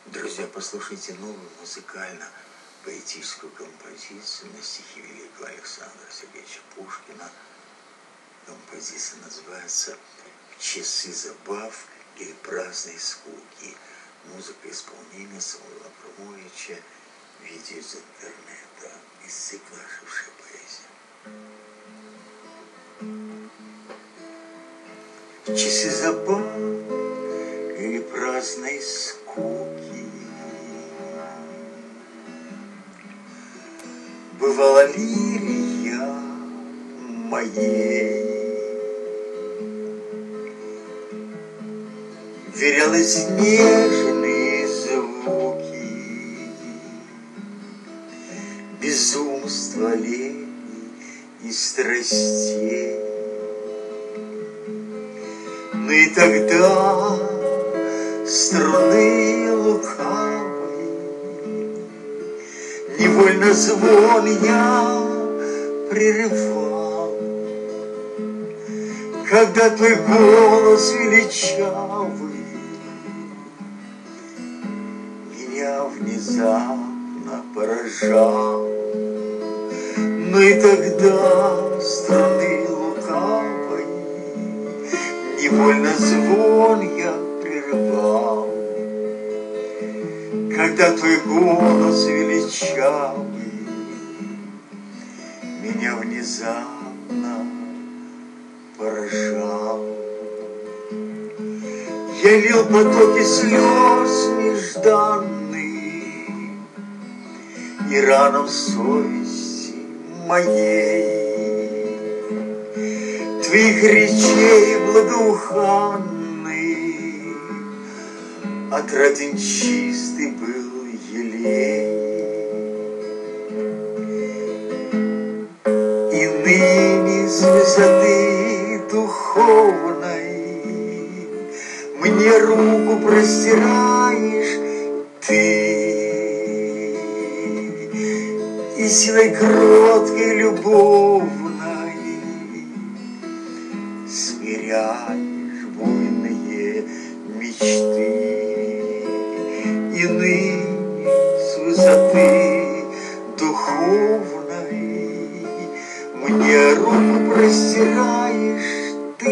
Друзья, послушайте новую музыкально-поэтическую композицию на стихи великого Александра Сергеевича Пушкина. Композиция называется «Часы забав или праздной скуки». Музыка исполнения Самуила Абрамовича. Видео из интернета из цикла «Ожившая поэзия». Часы забав или праздной скуки. Бывала лирия моей, верялась нежные звуки, безумства, лени и страстей. Но и тогда струны лукавые, невольно звон я прерывал, когда твой голос величавый меня внезапно поражал. Но и тогда струны лукавой, невольно звон я прерывал, когда твой голос величавый меня внезапно поражал. Я лил потоки слез нежданные и ранам совести моей, твоих речей благоуханный отраден чистый был елей. И ныне с высоты духовной мне руку простираешь ты, и силой кроткой любовной смиряешь буйные мечты. И ныне с высоты духовной мне руку простираешь ты,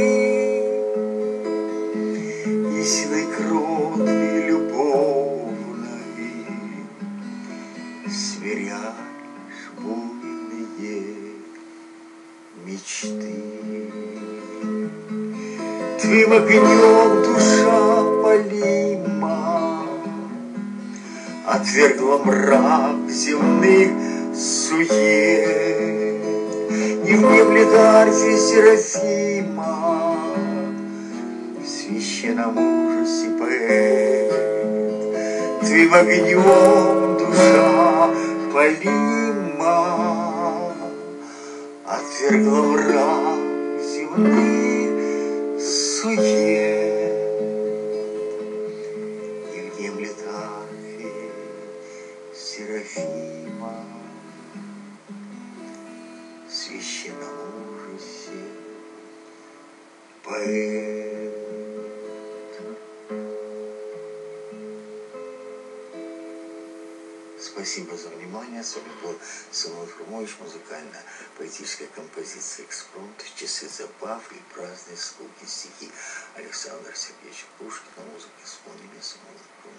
и силой кроткой любовной смиряешь буйные мечты. Твоим огнем душа полима отвергла мрак земных сует, и внемлет арфе Серафима в священном ужасе поэт. Твоим огнем душа полима отвергла мрак земных сует, и внемлет арфе Серафима в священном ужасе поэт. Спасибо за внимание. С вами был Самуил Абрамович, музыкальная поэтическая композиция «Экспромт», «Часы забав» и «Праздные скуки», стихи Александра Сергеевича Пушкина, музыка исполнения Самуила Абрамовича.